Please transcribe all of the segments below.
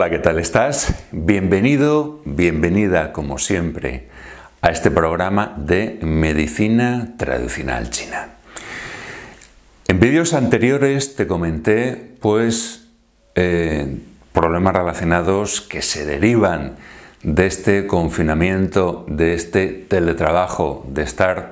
Hola, ¿qué tal estás? Bienvenido, bienvenida como siempre a este programa de Medicina Tradicional China. En vídeos anteriores te comenté problemas relacionados que se derivan de este confinamiento, de este teletrabajo, de estar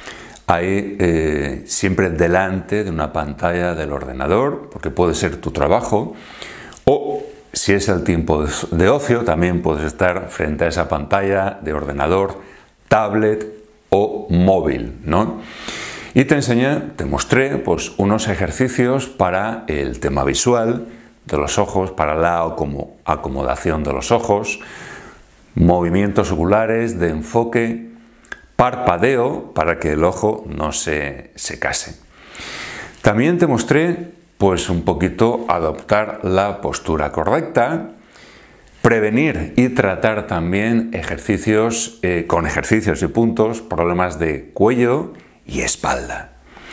ahí siempre delante de una pantalla del ordenador, porque puede ser tu trabajo, o si es el tiempo de ocio, también puedes estar frente a esa pantalla de ordenador, tablet o móvil, ¿no? Y te mostré unos ejercicios para el tema visual de los ojos, para la acomodación de los ojos, movimientos oculares de enfoque, parpadeo para que el ojo no se case. También te mostré un poquito adoptar la postura correcta, prevenir y tratar también con ejercicios y puntos, problemas de cuello y espalda.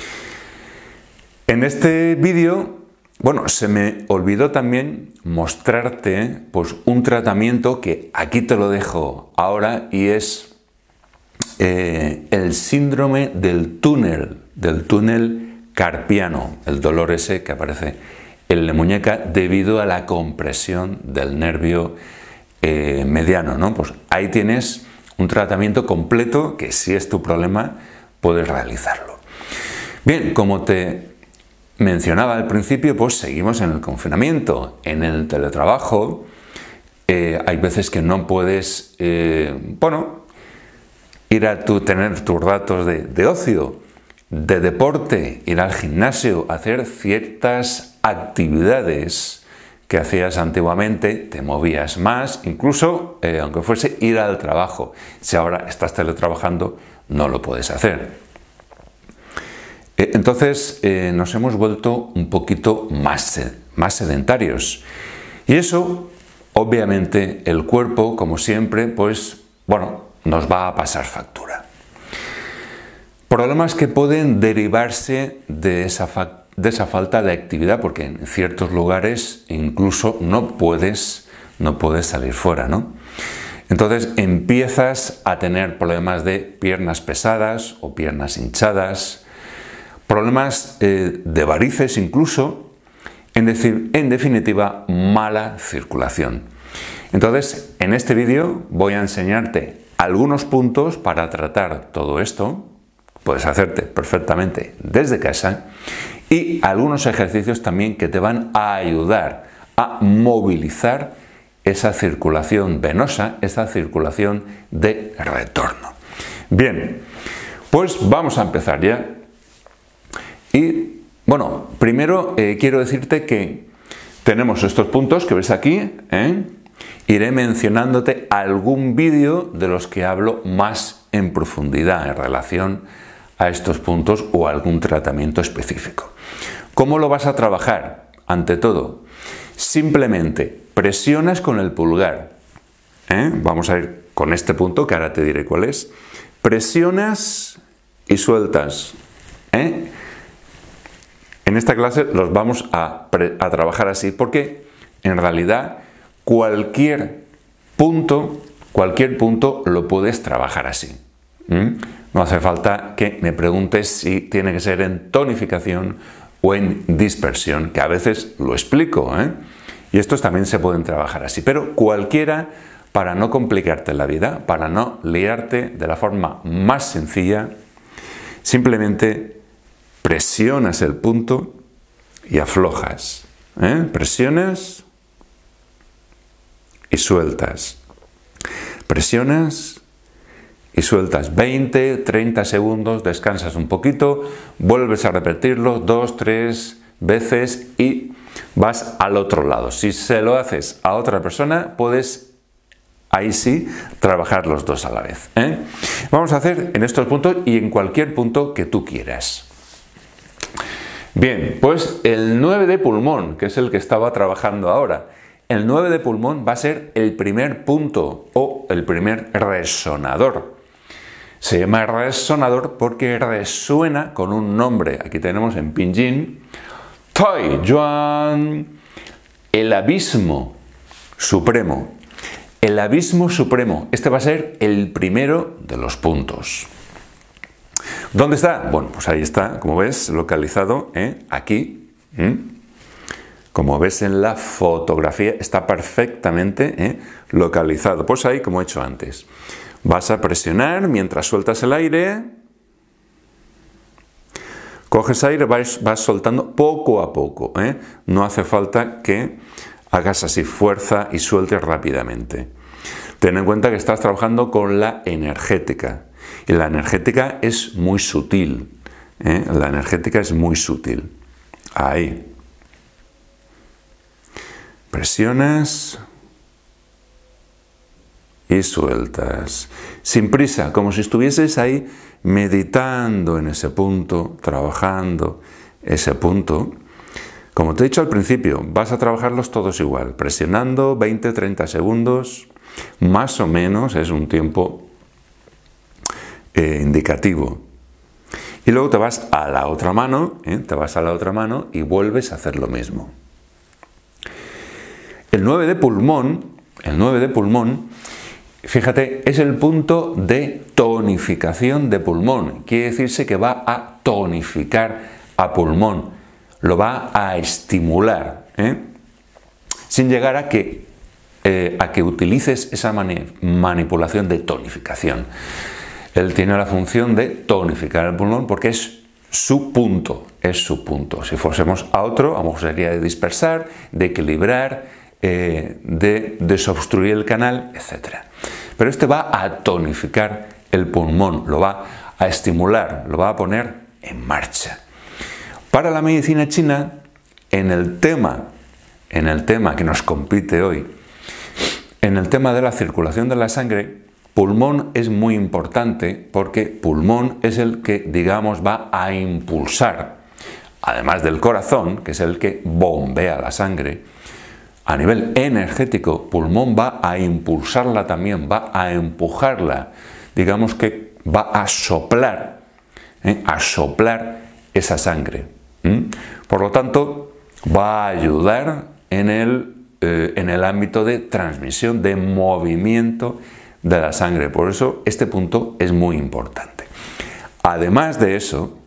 En este vídeo, se me olvidó también mostrarte un tratamiento que aquí te lo dejo ahora y es el síndrome del túnel carpiano, el dolor ese que aparece en la muñeca debido a la compresión del nervio mediano, ¿no? Pues ahí tienes un tratamiento completo que, si es tu problema, puedes realizarlo. Bien, como te mencionaba al principio, seguimos en el confinamiento, en el teletrabajo. Hay veces que no puedes, ir a tener tus ratos de ocio, de deporte, ir al gimnasio, hacer ciertas actividades que hacías antiguamente, te movías más, incluso aunque fuese ir al trabajo. Si ahora estás teletrabajando, no lo puedes hacer. Entonces nos hemos vuelto un poquito más sedentarios. Y eso, obviamente, el cuerpo, como siempre, nos va a pasar factura. Problemas que pueden derivarse de esa falta de actividad, porque en ciertos lugares incluso no puedes salir fuera, ¿no? Entonces empiezas a tener problemas de piernas pesadas o piernas hinchadas, problemas de varices incluso, en definitiva, mala circulación. Entonces, en este vídeo voy a enseñarte algunos puntos para tratar todo esto. Puedes hacerte perfectamente desde casa, y algunos ejercicios también que te van a ayudar a movilizar esa circulación venosa, esa circulación de retorno. Bien, vamos a empezar ya. Y primero quiero decirte que tenemos estos puntos que ves aquí. Iré mencionándote algún vídeo de los que hablo más en profundidad en relación a estos puntos o algún tratamiento específico. ¿Cómo lo vas a trabajar? Ante todo, simplemente presionas con el pulgar. Vamos a ir con este punto, que ahora te diré cuál es. Presionas y sueltas. En esta clase los vamos a trabajar así, porque en realidad cualquier punto lo puedes trabajar así. No hace falta que me preguntes si tiene que ser en tonificación o en dispersión, que a veces lo explico, y estos también se pueden trabajar así, pero cualquiera, para no complicarte la vida, para no liarte de la forma más sencilla, simplemente presionas el punto y aflojas. Presionas y sueltas. Presionas y sueltas 20, 30 segundos, descansas un poquito, vuelves a repetirlo 2, 3 veces y vas al otro lado. Si se lo haces a otra persona, puedes ahí sí trabajar los dos a la vez. Vamos a hacer en estos puntos y en cualquier punto que tú quieras. Bien, el 9 de pulmón, que es el que estaba trabajando ahora. El 9 de pulmón va a ser el primer punto o el primer resonador. Se llama resonador porque resuena con un nombre. Aquí tenemos en pinyin Tai Yuan, el abismo supremo. El abismo supremo. Este va a ser el primero de los puntos. ¿Dónde está? Bueno, pues ahí está, como ves, localizado, aquí. Como ves en la fotografía, está perfectamente localizado. Pues ahí, como he hecho antes. Vas a presionar mientras sueltas el aire. Coges aire, vas soltando poco a poco. No hace falta que hagas así fuerza y sueltes rápidamente. Ten en cuenta que estás trabajando con la energética. Y la energética es muy sutil. La energética es muy sutil. Ahí. Presionas y sueltas. Sin prisa, como si estuvieses ahí meditando en ese punto, trabajando ese punto. Como te he dicho al principio, vas a trabajarlos todos igual, presionando 20-30 segundos, más o menos es un tiempo indicativo. Y luego te vas a la otra mano, y vuelves a hacer lo mismo. El 9 de pulmón, fíjate, es el punto de tonificación de pulmón. Quiere decirse que va a tonificar a pulmón, lo va a estimular, sin llegar a que utilices esa manipulación de tonificación. Él tiene la función de tonificar el pulmón porque es su punto, Si fuésemos a otro, a lo mejor sería de dispersar, de equilibrar, de desobstruir el canal, etc. Pero este va a tonificar el pulmón, lo va a estimular, lo va a poner en marcha. Para la medicina china, en el tema que nos compite hoy, en el tema de la circulación de la sangre, pulmón es muy importante porque pulmón es el que, digamos, va a impulsar, además del corazón, que es el que bombea la sangre. A nivel energético, pulmón va a impulsarla también, va a empujarla, digamos que va a soplar esa sangre. Por lo tanto, va a ayudar en el ámbito de transmisión, de movimiento de la sangre. Por eso, este punto es muy importante. Además de eso,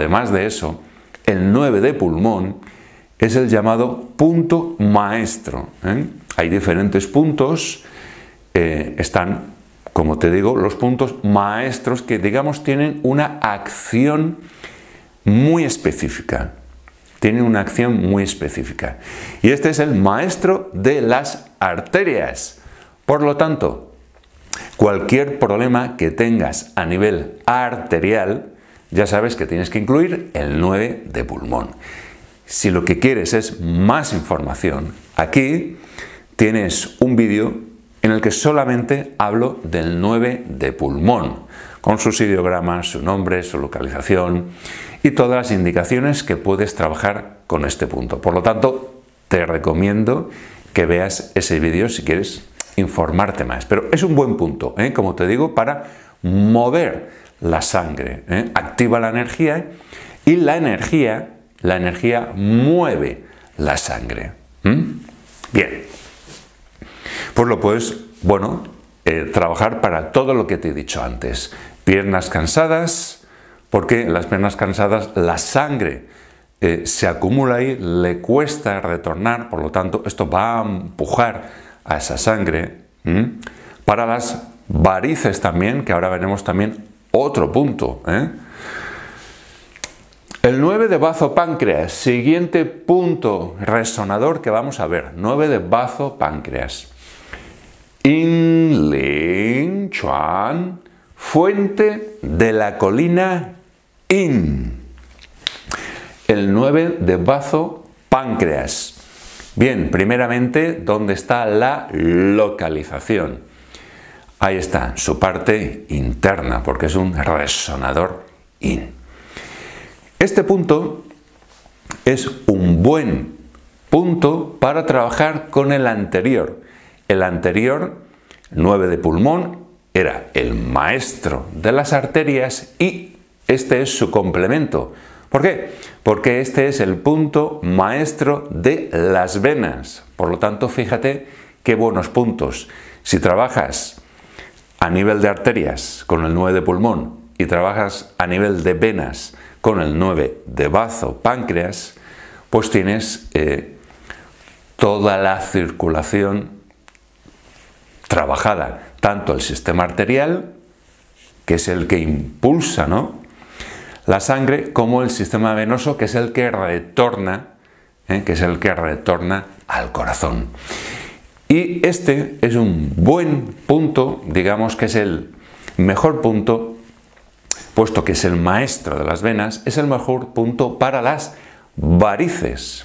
el 9 de pulmón es el llamado punto maestro. Hay diferentes puntos, están, como te digo, los puntos maestros que, digamos, tienen una acción muy específica. Y este es el maestro de las arterias. Por lo tanto, cualquier problema que tengas a nivel arterial, ya sabes que tienes que incluir el 9 de pulmón. Si lo que quieres es más información, aquí tienes un vídeo en el que solamente hablo del 9 de pulmón, con sus ideogramas, su nombre, su localización y todas las indicaciones que puedes trabajar con este punto. Por lo tanto, te recomiendo que veas ese vídeo si quieres informarte más. Pero es un buen punto, como te digo, para mover la sangre. Activa la energía y la energía mueve la sangre. Bien. Pues lo puedes, trabajar para todo lo que te he dicho antes. Piernas cansadas, porque en las piernas cansadas la sangre se acumula ahí, le cuesta retornar, por lo tanto esto va a empujar a esa sangre. Para las varices también, que ahora veremos también otro punto. El 9 de bazo páncreas, siguiente punto resonador que vamos a ver. 9 de bazo páncreas. In Ling Chuan, fuente de la colina In. El 9 de bazo páncreas. Bien, primeramente, ¿dónde está la localización? Ahí está, su parte interna, porque es un resonador In. Este punto es un buen punto para trabajar con el anterior. El anterior, 9 de pulmón, era el maestro de las arterias y este es su complemento. ¿Por qué? Porque este es el punto maestro de las venas. Por lo tanto, fíjate qué buenos puntos. Si trabajas a nivel de arterias con el 9 de pulmón y trabajas a nivel de venas con el 9 de bazo, páncreas, pues tienes toda la circulación trabajada, tanto el sistema arterial, que es el que impulsa, ¿no?, la sangre, como el sistema venoso, que es el que retorna, al corazón. Y este es un buen punto, digamos que es el mejor punto, puesto que es el maestro de las venas, es el mejor punto para las varices,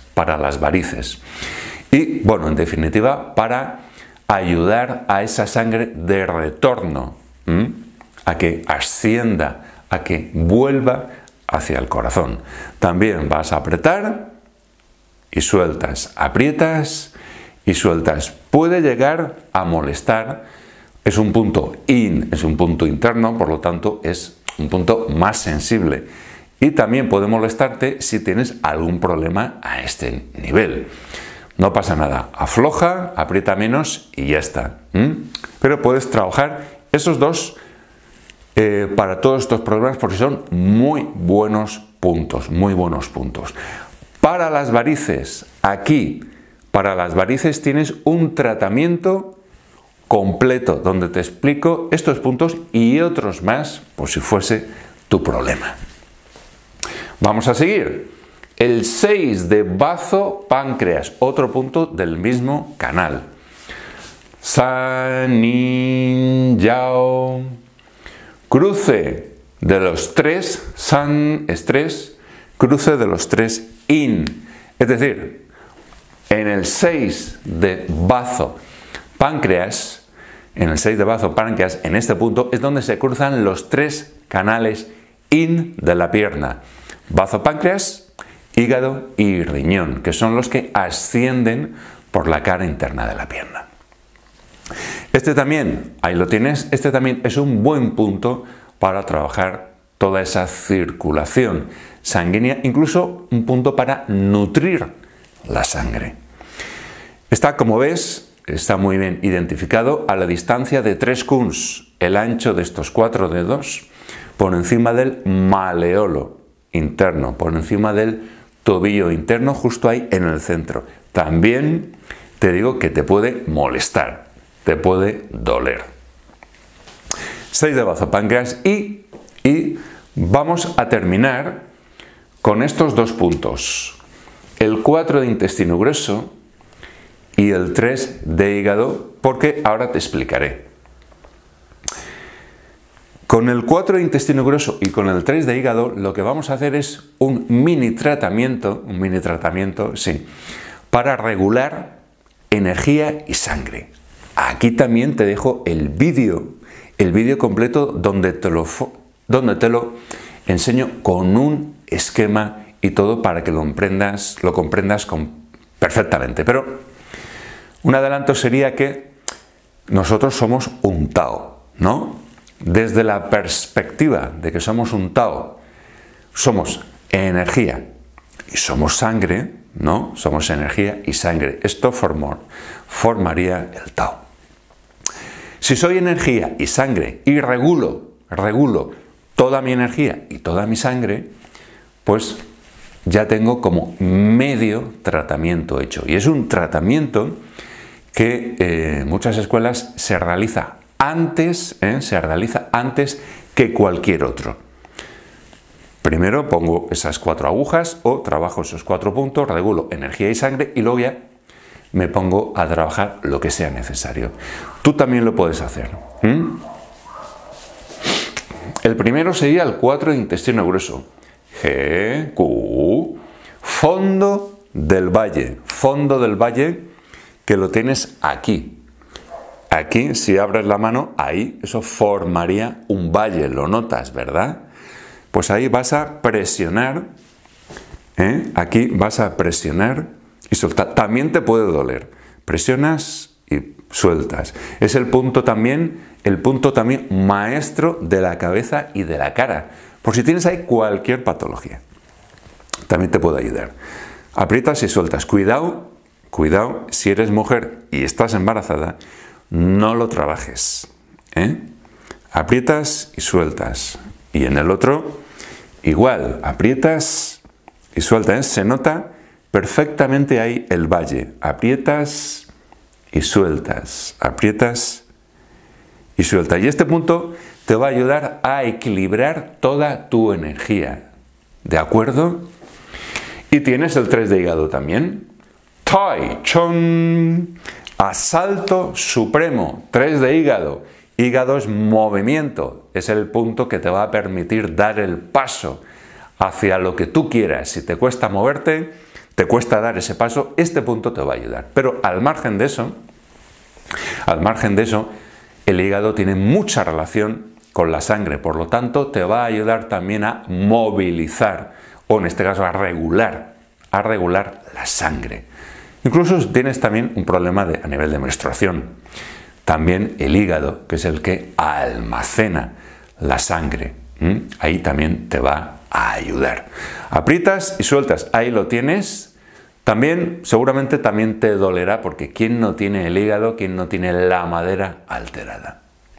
Y, bueno, en definitiva, para ayudar a esa sangre de retorno, a que ascienda, a que vuelva hacia el corazón. También vas a apretar y sueltas, aprietas y sueltas. Puede llegar a molestar, es un punto interno, por lo tanto es un punto más sensible. Y también puede molestarte si tienes algún problema a este nivel. No pasa nada, afloja, aprieta menos y ya está. Pero puedes trabajar esos dos para todos estos problemas, porque son muy buenos puntos, Para las varices, para las varices tienes un tratamiento completo donde te explico estos puntos y otros más, por si fuese tu problema. Vamos a seguir. El 6 de bazo, páncreas, otro punto del mismo canal. San, nin, yao. Cruce de los 3, san es 3, cruce de los 3, in. Es decir, en el 6 de bazo, páncreas, en este punto es donde se cruzan los 3 canales in de la pierna. Bazo, páncreas, hígado y riñón, que son los que ascienden por la cara interna de la pierna. Este también, ahí lo tienes, este también es un buen punto para trabajar toda esa circulación sanguínea, incluso un punto para nutrir la sangre. Está, como ves, está muy bien identificado a la distancia de 3 kuns, el ancho de estos 4 dedos, por encima del maleolo interno, por encima del tobillo interno, justo ahí en el centro. También te digo que te puede molestar, te puede doler. 6 de bazo, páncreas y vamos a terminar con estos dos puntos. El 4 de intestino grueso y el 3 de hígado, porque ahora te explicaré. Con el 4 de intestino grueso y con el 3 de hígado lo que vamos a hacer es un mini tratamiento, sí, para regular energía y sangre. Aquí también te dejo el vídeo completo donde te lo enseño con un esquema y todo para que lo comprendas perfectamente. Pero un adelanto sería que nosotros somos un Tao, ¿no? Desde la perspectiva de que somos un Tao, somos energía y somos sangre, ¿no? Somos energía y sangre. Esto formaría el Tao. Si soy energía y sangre y regulo toda mi energía y toda mi sangre, pues ya tengo como medio tratamiento hecho. Y es un tratamiento que en muchas escuelas se realiza antes que cualquier otro. Primero pongo esas 4 agujas o trabajo esos 4 puntos, regulo energía y sangre y luego ya me pongo a trabajar lo que sea necesario. Tú también lo puedes hacer. El primero sería el 4 de intestino grueso. G, Q, fondo del valle que lo tienes aquí. Aquí, si abres la mano, ahí, eso formaría un valle, lo notas, ¿verdad? Pues ahí vas a presionar, aquí vas a presionar y soltar. También te puede doler. Presionas y sueltas. Es el punto también maestro de la cabeza y de la cara. Por si tienes ahí cualquier patología. También te puede ayudar. Aprietas y sueltas. Cuidado cuidado, si eres mujer y estás embarazada, no lo trabajes, ¿eh? Aprietas y sueltas. Y en el otro, igual, aprietas y sueltas. Se nota perfectamente ahí el valle. Aprietas y sueltas. Aprietas y sueltas. Y este punto te va a ayudar a equilibrar toda tu energía. ¿De acuerdo? Y tienes el 3 de hígado también. Tai Chon. Asalto supremo. 3 de hígado. Hígado es movimiento. Es el punto que te va a permitir dar el paso hacia lo que tú quieras. Si te cuesta moverte, te cuesta dar ese paso, este punto te va a ayudar. Pero al margen de eso, el hígado tiene mucha relación con la sangre. Por lo tanto, te va a ayudar también a movilizar, o en este caso a regular la sangre. Incluso si tienes también un problema a nivel de menstruación. También el hígado, que es el que almacena la sangre. Ahí también te va a ayudar. Aprietas y sueltas, ahí lo tienes. También, seguramente también te dolerá, porque ¿quién no tiene el hígado? ¿Quién no tiene la madera alterada?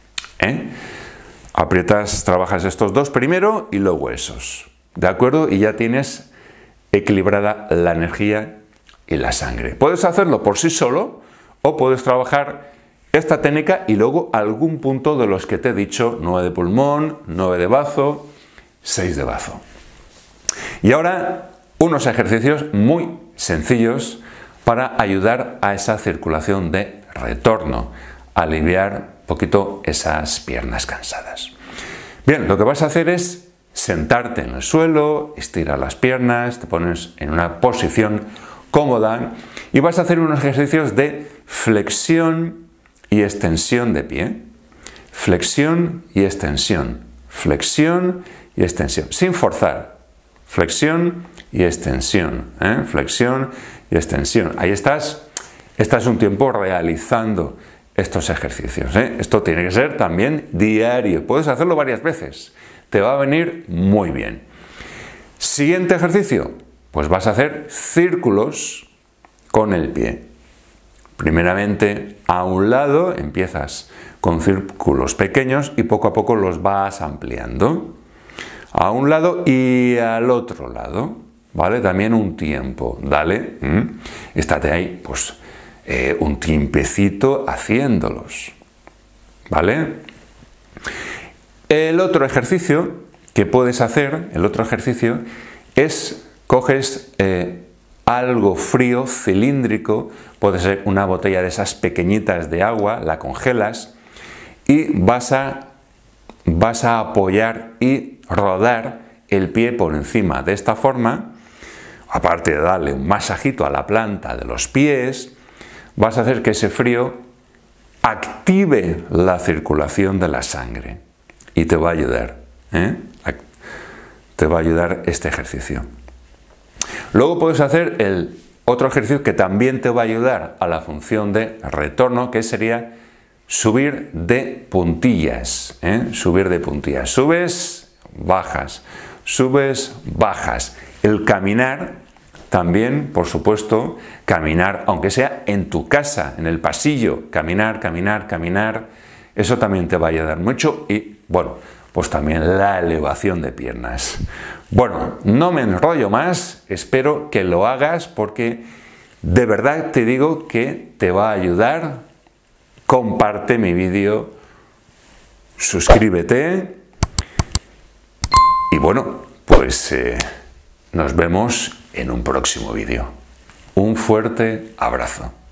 Aprietas, trabajas estos dos primero y luego esos. ¿De acuerdo? Y ya tienes equilibrada la energía y la sangre. Puedes hacerlo por sí solo o puedes trabajar esta técnica y luego algún punto de los que te he dicho, 9 de pulmón, 9 de bazo, 6 de bazo. Y ahora unos ejercicios muy sencillos para ayudar a esa circulación de retorno, aliviar un poquito esas piernas cansadas. Bien, lo que vas a hacer es sentarte en el suelo, estirar las piernas, te pones en una posición cómoda y vas a hacer unos ejercicios de flexión y extensión de pie. Flexión y extensión. Flexión y extensión. Sin forzar. Flexión y extensión. Flexión y extensión. Ahí estás. Estás un tiempo realizando estos ejercicios. Esto tiene que ser también diario. Puedes hacerlo varias veces. Te va a venir muy bien. Siguiente ejercicio. Pues vas a hacer círculos con el pie. Primeramente a un lado, empiezas con círculos pequeños y poco a poco los vas ampliando. A un lado y al otro lado, ¿vale? También un tiempo, dale. Estate ahí, pues, un tiempecito haciéndolos, ¿vale? El otro ejercicio que puedes hacer, es, coges algo frío, cilíndrico, puede ser una botella de esas pequeñitas de agua, la congelas y vas a apoyar y rodar el pie por encima. De esta forma, aparte de darle un masajito a la planta de los pies, vas a hacer que ese frío active la circulación de la sangre y te va a ayudar, te va a ayudar este ejercicio. Luego puedes hacer el otro ejercicio que también te va a ayudar a la función de retorno, que sería subir de puntillas. Subir de puntillas. Subes, bajas. Subes, bajas. El caminar también, por supuesto, caminar, aunque sea en tu casa, en el pasillo. Caminar, caminar, caminar. Eso también te va a ayudar mucho y, bueno, pues también la elevación de piernas. Bueno, no me enrollo más, espero que lo hagas porque de verdad te digo que te va a ayudar. Comparte mi vídeo, suscríbete y bueno, pues nos vemos en un próximo vídeo. Un fuerte abrazo.